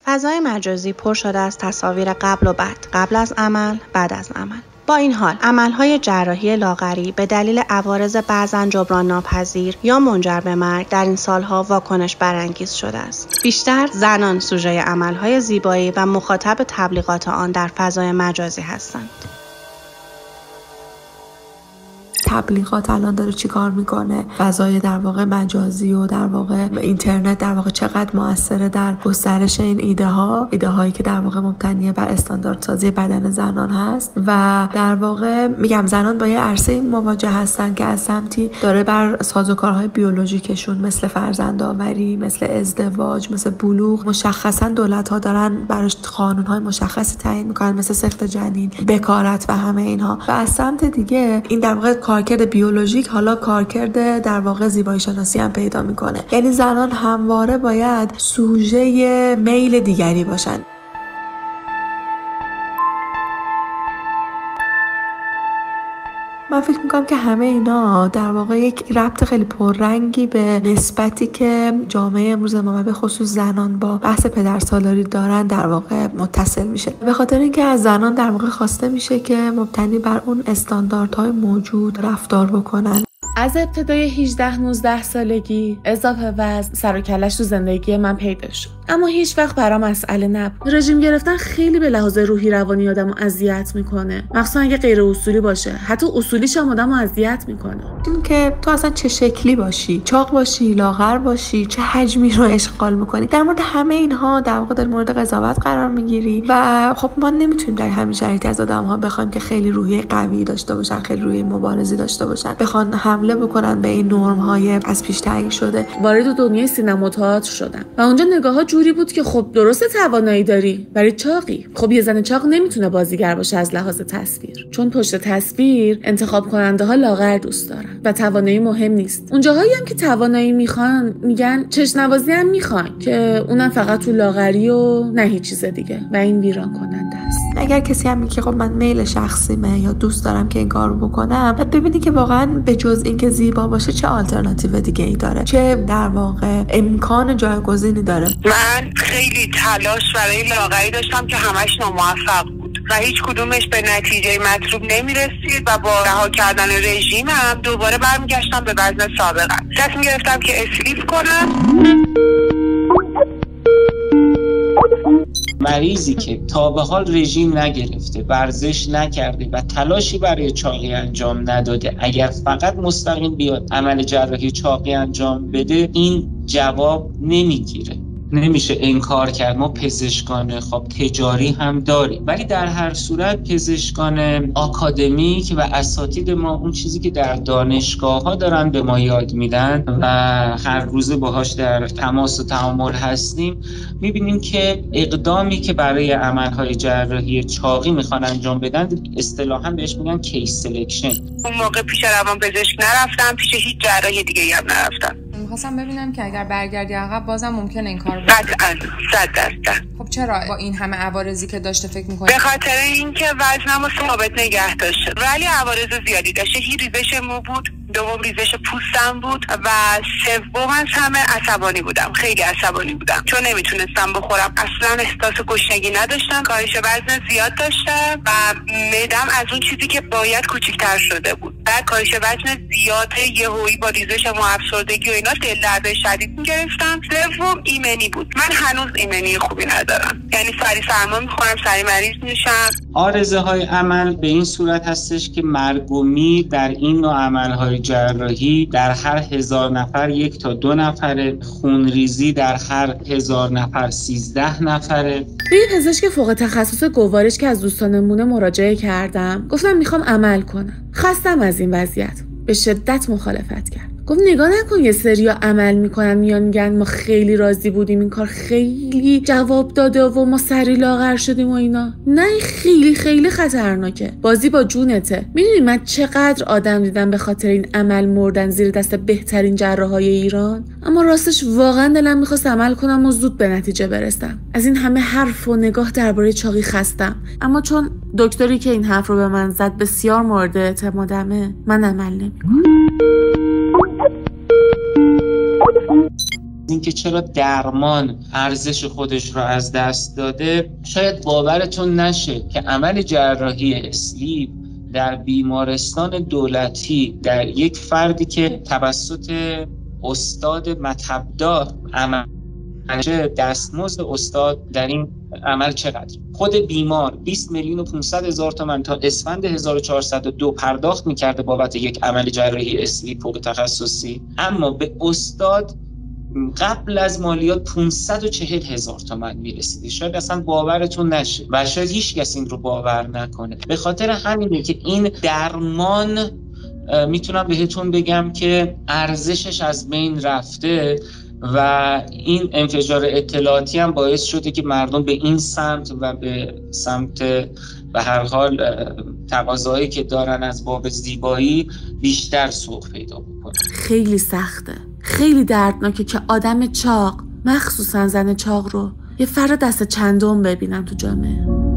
فضای مجازی پر شده از تصاویر قبل و بعد، قبل از عمل، بعد از عمل. با این حال، عملهای جراحی لاغری به دلیل عوارض بعضاً جبران ناپذیر یا منجر به مرگ در این سالها واکنش برانگیز شده است. بیشتر زنان سوژه عملهای زیبایی و مخاطب تبلیغات آن در فضای مجازی هستند. تبلیغات الان داره چی کار میکنه، فضای در واقع مجازی و در واقع اینترنت در واقع چقدر موثره در گسترش این ایده هایی که در واقع مبتنی بر استانداردسازی بدن زنان هست و در واقع میگم زنان با یه عرصه مواجه هستن که از سمتی داره بر سازوکارهای بیولوژیکشون مثل فرزندآوری، مثل ازدواج، مثل بلوغ مشخصا دولت ها دارن براش قانون های مشخصی تعیین میکنن، مثل سقط جنین، بکارت و همه اینها. و از سمت دیگه این در واقع کارکرد بیولوژیک حالا کارکرد در واقع زیبایی شناسی هم پیدا میکنه. یعنی زنان همواره باید سوژه میل دیگری باشن. من فکر میکنم که همه اینا در واقع یک ربط خیلی پررنگی به نسبتی که جامعه امروز ما به خصوص زنان با بحث پدرسالاری دارن در واقع متصل میشه. به خاطر اینکه از زنان در واقع خواسته میشه که مبتنی بر اون استانداردهای موجود رفتار بکنن. از ابتدای 18-19 سالگی اضافه وزن سر و کله‌اش تو زندگی من پیدا شد، اما هیچ وقت برام مسئله نبود. رژیم گرفتن خیلی به لحاظ روحی روانی آدمو اذیت میکنه، مخصوصا اگه غیر اصولی باشه. حتی اصولیش هم آدمو اذیت میکنه. این که تو اصلا چه شکلی باشی، چاق باشی، لاغر باشی، چه حجمی رو اشغال میکنی، در مورد همه اینها در واقع در مورد قضاوت قرار میگیری و خب ما نمیتونیم در همین شرایط از آدم‌ها بخوایم که خیلی روحیه قوی داشته باشن، خیلی روحیه مبارزی داشته باشن، بخوان حمله بکنن به این نرم‌های از پیش تعیین شده. وارد دنیای سینما و تئاتر شدم و اونجا نگاه‌ها جوری بود که خب درسته توانایی داری برای چاقی. خب یه زن چاق نمیتونه بازیگر باشه از لحاظ تصویر، چون پشت تصویر انتخاب کننده ها لاغر دوست دارن و توانایی مهم نیست. اونجاهایی هم که توانایی میخوان میگن چشم‌نوازی هم میخوان که اونم فقط تو لاغری و نه هیچ چیز دیگه و این ویران کننده است. اگر کسی هم میگه خب من میل شخصیمه یا دوست دارم که این کارو بکنم، بعد ببینی که واقعا به جز اینکه زیبا باشه چه آلترناتیو دیگه ای داره، چه در واقع امکان جایگزینی داره. من خیلی تلاش برای لاغری داشتم که همش ناموفق بود و هیچ کدومش به نتیجه مطلوب نمیرسید و با رها کردن رژیمم دوباره برمیگشتم به وزن سابقم. تصمیم گرفتم که اسلیپ کنم. مریضی که تا به حال رژیم نگرفته، ورزش نکرده و تلاشی برای چاقی انجام نداده، اگر فقط مستقیم بیاد عمل جراحی چاقی انجام بده، این جواب نمیگیره. نمیشه انکار کرد. ما پزشکان خب تجاری هم داریم، ولی در هر صورت پزشکان آکادمیک و اساتید ما اون چیزی که در دانشگاه ها دارن به ما یاد میدن و هر روزه باهاش در تماس و تعامل هستیم، میبینیم که اقدامی که برای عملهای جراحی چاقی میخوان انجام بدن اصطلاحاً بهش میگن کیس سلکشن. اون موقع پیش روانپزشک نرفتم، پیش هیچ جراح دیگه هم نرفتم. می‌خواستم ببینم که اگر برگردی عقب بازم ممکنه این کارو بکنی. 100%. خب چرا با این همه عوارضی که داشته فکر می‌کنی؟ به خاطر اینکه وزنمو ثابت نگه داشته، ولی عوارض زیادی داشته. ریزش مو بود، دوم ریزش پوستم بود و سوم از همه عصبانی بودم. خیلی عصبانی بودم چون نمیتونستم بخورم. اصلا احساس گشنگی نداشتم. کاهش وزن زیاد داشتم و معدم از اون چیزی که باید کوچیک‌تر شده بود. بعد کاهش وزن زیاد یهویی با ریزش مو، افسردگی و اینا دل درد شدید می‌گرفتم. سوم ایمنی بود. من هنوز ایمنی خوبی ندارم. یعنی سری سرما می‌خورم، سری مریض میشم. آرزه‌های عمل به این صورت هستش که مرگ و میر در این نوع عمل‌های جراحی در هر 1000 نفر 1 تا 2 نفره، خونریزی در هر 1000 نفر 13 نفره. به یه پزشک فوق تخصص گوارش که از دوستانمونه مراجعه کردم، گفتم میخوام عمل کنم. خستم از این وضعیت. به شدت مخالفت کرد. گفت نگاه نکن یه سریا عمل میکنن میان میگن ما خیلی راضی بودیم، این کار خیلی جواب داده و ما سری لاغر شدیم و اینا. نه، خیلی خیلی خطرناکه. بازی با جونته. میدونی من چقدر آدم دیدم به خاطر این عمل مردن زیر دست بهترین جراحای ایران؟ اما راستش واقعا دلم میخواست عمل کنم و زود به نتیجه برسم. از این همه حرف و نگاه درباره چاقی خستم. اما چون دکتری که این حرف رو به من زد بسیار مورد اعتمادمه، من عمل نمیکنم. اینکه چرا درمان ارزش خودش رو از دست داده، شاید باورتون نشه که عمل جراحی اسلیپ در بیمارستان دولتی در یک فردی که توسط استاد مطب‌دار عمل دستمزد استاد در این عمل چقدر؟ خود بیمار 20,500,000 تومان تا اسفند 1402 پرداخت می‌کرده بابت یک عمل جراحی اسلیپ فوق تخصصی، اما به استاد قبل از مالیات 540,000 تومان میرسیده. شاید اصلا باورتون نشه و شاید هیچ کس این رو باور نکنه. به خاطر همینه که این درمان میتونم بهتون بگم که ارزشش از بین رفته و این انفجار اطلاعاتی هم باعث شده که مردم به این سمت و به سمت به هر حال تقاضایی که دارن از باب زیبایی بیشتر سوق پیدا بکنه. خیلی سخته، خیلی دردناکه که آدم چاق، مخصوصا زن چاق رو یه فرد دست چندم ببینم تو جامعه.